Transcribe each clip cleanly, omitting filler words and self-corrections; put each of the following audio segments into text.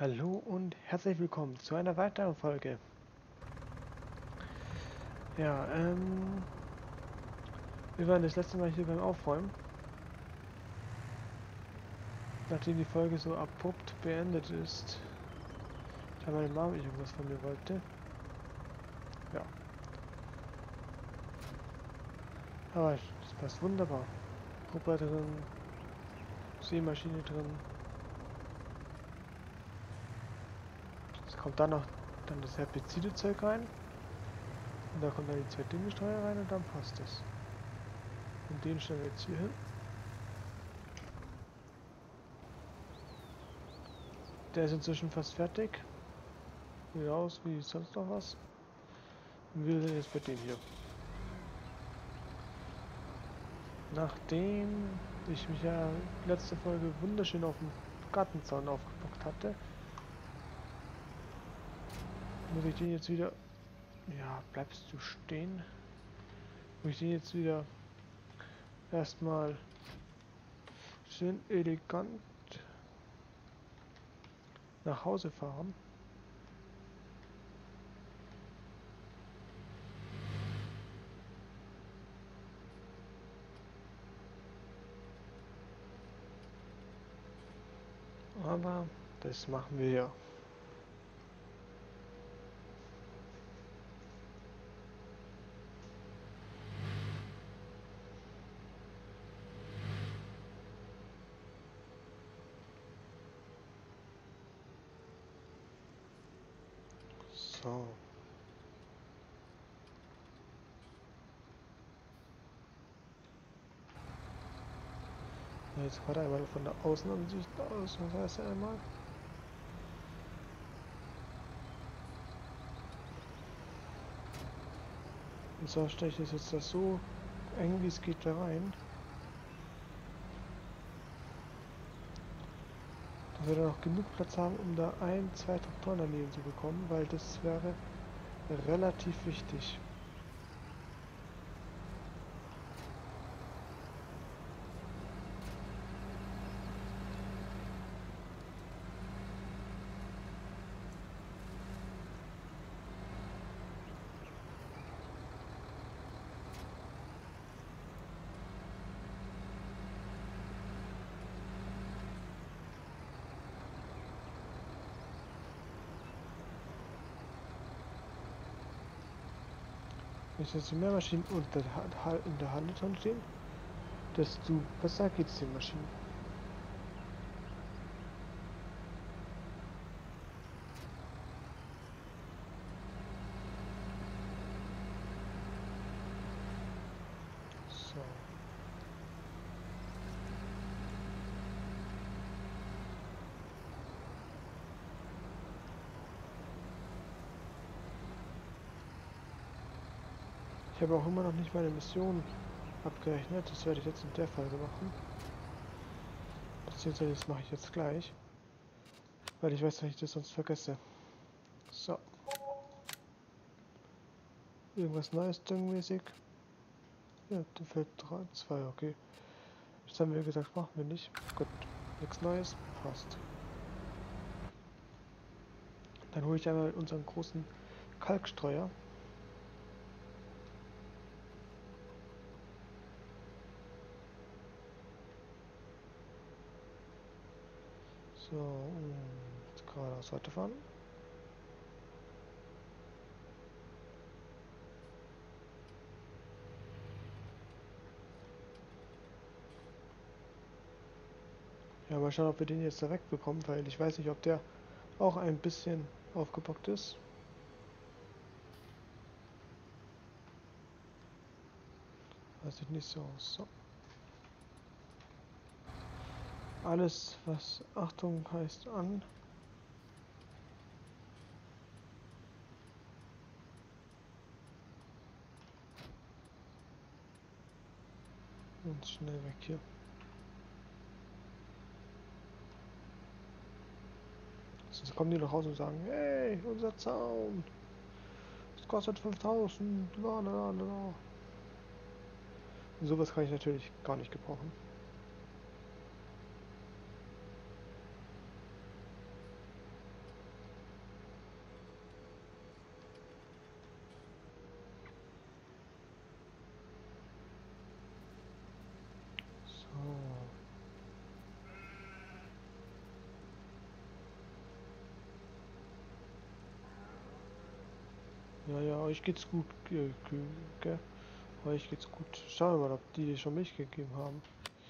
Hallo und herzlich willkommen zu einer weiteren Folge. Ja, wir waren das letzte Mal hier beim Aufräumen. Nachdem die Folge so abrupt beendet ist, da meine Mama irgendwas von mir wollte. Ja, aber das passt wunderbar. Gruppe drin, Sämaschine drin. Es kommt dann noch das Herbizidezeug rein. Und da kommt dann die zwei Düngestreuer rein und dann passt es. Und den stellen wir jetzt hier hin. Der ist inzwischen fast fertig. Sieht aus wie sonst noch was. Und wir sind jetzt bei dem hier. Nachdem ich mich ja letzte Folge wunderschön auf dem Gartenzaun aufgepackt hatte, muss ich den jetzt wieder... Ja, bleibst du stehen? Muss ich den jetzt wieder erstmal schön elegant nach Hause fahren. Aber das machen wir ja. So. Jetzt gerade einmal von der Außenansicht aus, was heißt ja einmal? Und zwar stelle ich das jetzt so eng wie es geht da rein, dass wir da noch genug Platz haben, um da zwei Traktoren daneben zu bekommen, weil das wäre relativ wichtig. Wenn jetzt mehr Maschinen in der Halle dran stehen, desto besser geht es den Maschinen. So. Ich habe auch immer noch nicht meine Mission abgerechnet. Das werde ich jetzt in der Folge machen. Beziehungsweise das mache ich jetzt gleich. Weil ich weiß, dass ich das sonst vergesse. So. Irgendwas Neues düngenmäßig. Ja, da fällt 3, 2, okay. Das haben wir gesagt, machen wir nicht. Gut, nichts Neues, passt. Dann hole ich einmal unseren großen Kalkstreuer. So, jetzt geradeaus weiterfahren. Ja, mal schauen, ob wir den jetzt da wegbekommen, weil ich weiß nicht, ob der auch ein bisschen aufgebockt ist. Das sieht nicht so aus. So. Alles, was Achtung heißt, an. Und schnell weg hier. Sonst kommen die nach Hause und sagen, hey, unser Zaun. Das kostet 5000. Lalalala. Und sowas kann ich natürlich gar nicht gebrauchen. Ja, ja, euch geht's gut, gell? Euch geht's gut. Schauen wir mal, ob die dir schon Milch gegeben haben.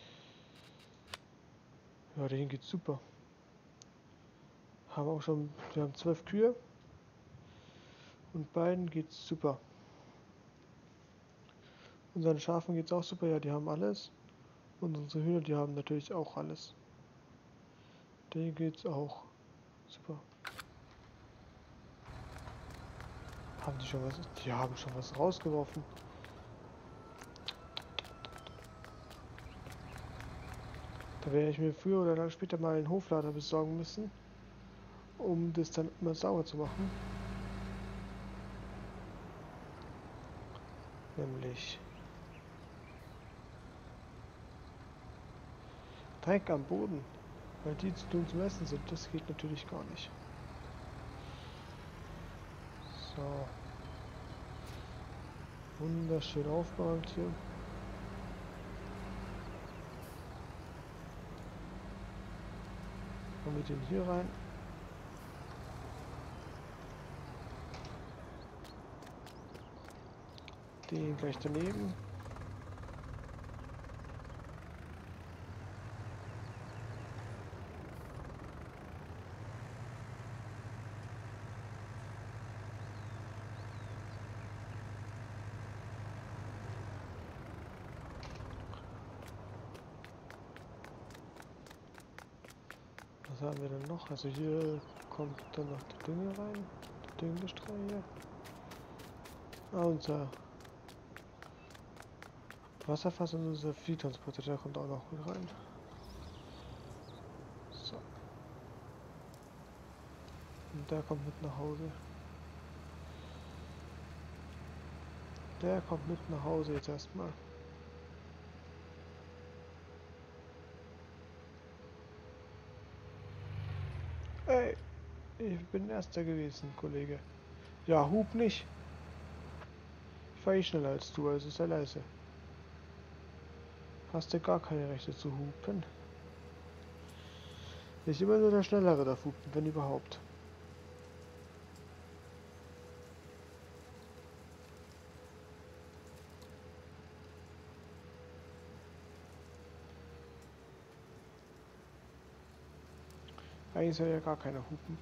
Ja, denen geht's super. Haben auch schon, wir haben 12 Kühe. Und beiden geht's super. Unseren Schafen geht's auch super, ja, die haben alles. Und unsere Hühner, die haben natürlich auch alles. Denen geht's auch super. Haben die schon was? Die haben schon was rausgeworfen. Da werde ich mir früher oder später mal einen Hoflader besorgen müssen, um das dann immer sauber zu machen. Nämlich Dreck am Boden, weil die zu tun zum Essen sind. Das geht natürlich gar nicht. So. Wunderschön aufgeräumt hier. Machen wir den hier rein. Den gleich daneben. Was haben wir denn noch? Also hier kommt dann noch der Dünger rein. Der Düngestreu hier. Ah, unser Wasserfass und unser Viehtransporter, der kommt auch noch mit rein. So. Und der kommt mit nach Hause. Der kommt mit nach Hause jetzt erstmal. Ey, ich bin Erster gewesen, Kollege. Ja, hub nicht. Ich fahre eh schneller als du, also sei leise. Hast du gar keine Rechte zu hupen. Ist immer nur der Schnellere darf hupen, wenn überhaupt. Eigentlich soll ja gar keiner hupen.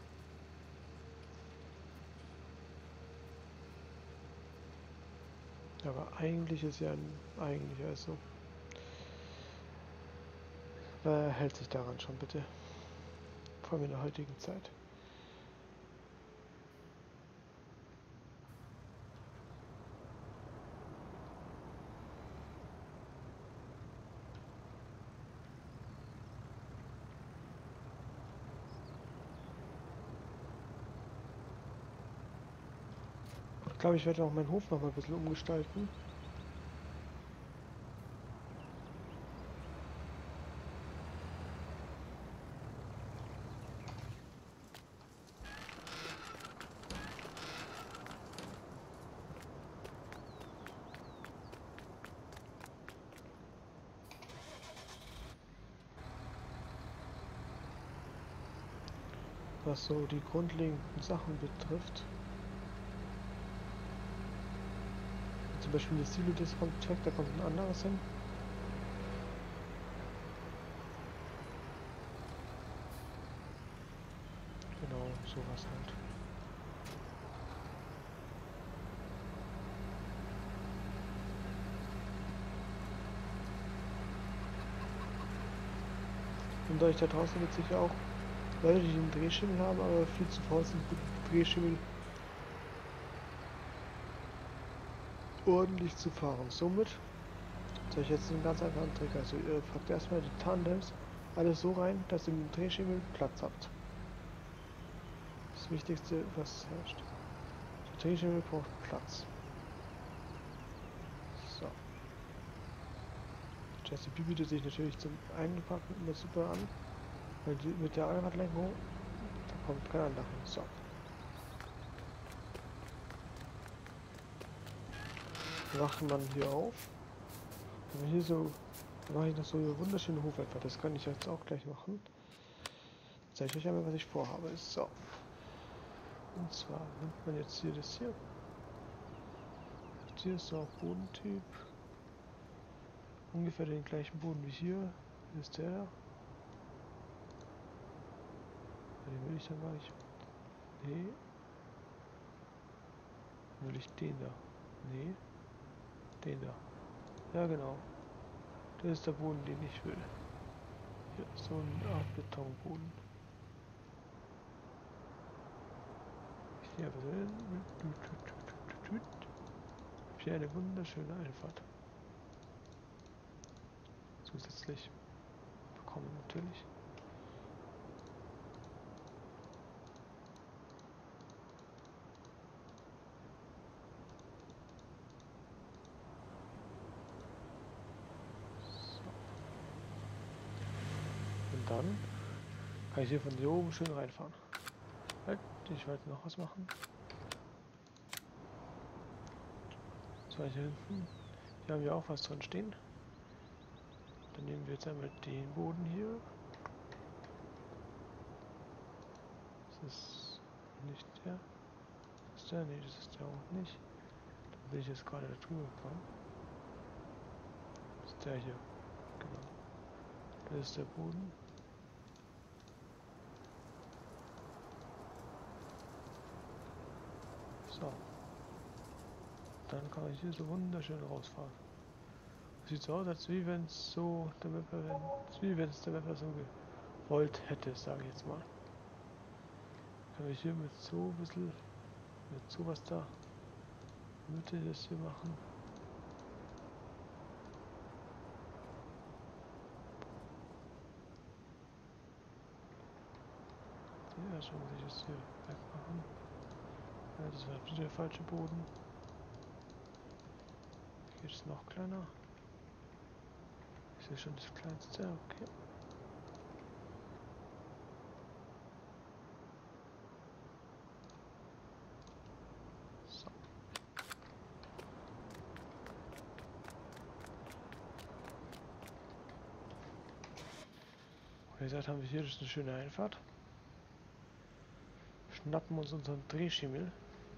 Aber eigentlich ist ja eigentlich also. Wer hält sich daran schon bitte? Vor allem in der heutigen Zeit. Ich glaube, ich werde auch meinen Hof noch mal ein bisschen umgestalten. Was so die grundlegenden Sachen betrifft. Zum Beispiel das Silo, das kommt weg, da kommt ein anderes hin. Genau, sowas halt. Und euch da draußen wird sicher auch Leute, die einen Drehschimmel haben, aber viel zu faul sind, mit dem Drehschimmel ordentlich zu fahren. Somit zeige ich jetzt einen ganz einfachen Trick. Also ihr packt erstmal die Tandems alles so rein, dass ihr mit dem Drehschimmel Platz habt. Das Wichtigste, was herrscht. Der Drehschimmel braucht Platz. So. Jesse B bietet sich natürlich zum Einpacken immer super an, weil die, mit der Allradlenkung, da kommt kein anderer. So. Macht man hier auf. Wenn wir hier so, dann mache ich noch so eine wunderschöne Hofeinfahrt. Das kann ich jetzt auch gleich machen. Zeige ich euch einmal, was ich vorhabe. So. Und zwar nimmt man jetzt hier das hier. Hier ist auch Bodentyp. Ungefähr den gleichen Boden wie hier. Hier ist der. Den will ich dann gar nicht. Nee. Will ich den da? Nee. Den da. Ja genau. Das ist der Boden, den ich will. Hier ist so eine Art Betonboden. Ich sehe aber hier eine wunderschöne Einfahrt. Zusätzlich bekommen natürlich. Und dann kann ich hier von hier oben schön reinfahren. Halt, ich wollte noch was machen. So, hier hinten. Hier haben wir auch was drin stehen. Dann nehmen wir jetzt einmal den Boden hier. Das ist nicht der. Das ist der? Nee, das ist der auch nicht. Da bin ich jetzt gerade drüber gekommen. Das ist der hier. Genau. Das ist der Boden. So. Dann kann ich hier so wunderschön rausfahren. Sieht so aus, als wie wenn es so der Mapper so gewollt hätte, sage ich jetzt mal. Kann ich hier mit so ein bisschen, mit sowas da, Mitte das hier machen. Ja, schon muss ich das hier wegmachen. Ja, das war wieder der falsche Boden. Hier ist es noch kleiner. Ich sehe schon das kleinste, okay. So. Wie gesagt, haben wir hier eine schöne Einfahrt. Schnappen uns unseren Drehschimmel.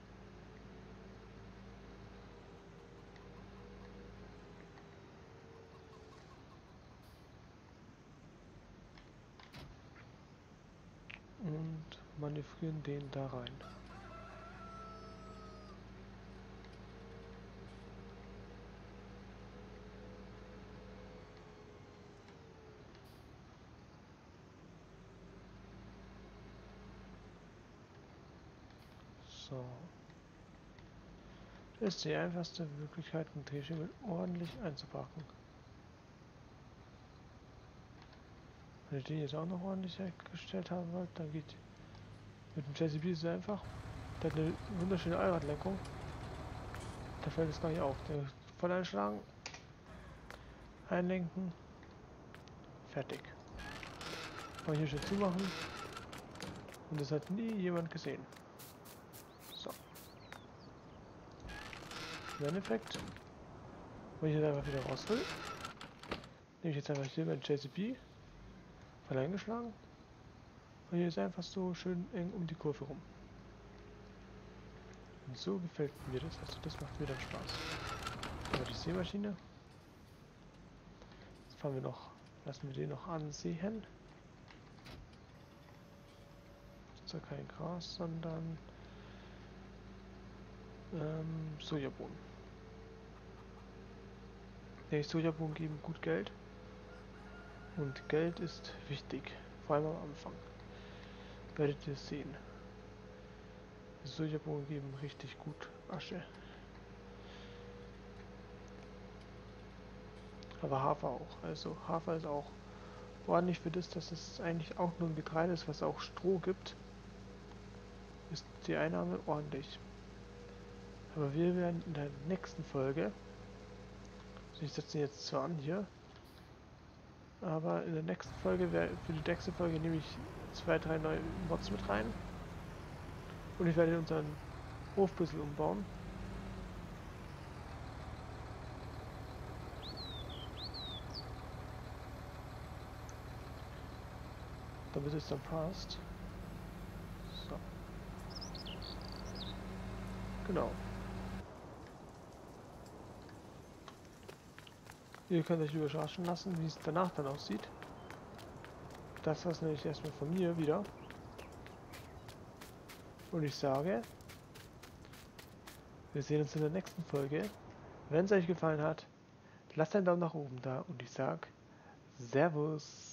Und manövrieren den da rein. So. Das ist die einfachste Möglichkeit, einen Drehschimmel ordentlich einzupacken. Wenn ihr den jetzt auch noch ordentlich hergestellt haben wollt, dann geht mit dem JCB so einfach. Der hat eine wunderschöne Allradlenkung. Da fällt es gar nicht auf. Der voll einschlagen, einlenken, fertig. Kann ich hier schon zumachen. Und das hat nie jemand gesehen. So. Im Endeffekt, wenn ich jetzt einfach wieder raus will, nehme ich jetzt einfach hier mein JCB, voll eingeschlagen. Und hier ist einfach so schön eng um die Kurve rum. Und so gefällt mir das, also das macht mir dann Spaß. Aber die Sämaschine. Jetzt fahren wir noch, lassen wir den noch ansehen. Das ist ja kein Gras, sondern Sojabohnen. Die Sojabohnen geben gut Geld. Und Geld ist wichtig, vor allem am Anfang. Werdet ihr sehen. Die Sojabohnen geben richtig gut Asche. Aber Hafer auch. Also Hafer ist auch ordentlich für das, dass es eigentlich auch nur ein Getreide ist, was auch Stroh gibt. Ist die Einnahme ordentlich. Aber wir werden in der nächsten Folge, also ich setze ihn jetzt zwar an hier, aber in der nächsten Folge, für die nächste Folge nehme ich 2, 3 neue Mods mit rein. Und ich werde unseren Hof ein bisschen umbauen. Damit es dann passt. So. Genau. Ihr könnt euch überraschen lassen, wie es danach dann aussieht. Das war's nämlich erstmal von mir wieder. Und ich sage, wir sehen uns in der nächsten Folge. Wenn es euch gefallen hat, lasst einen Daumen nach oben da und ich sage Servus.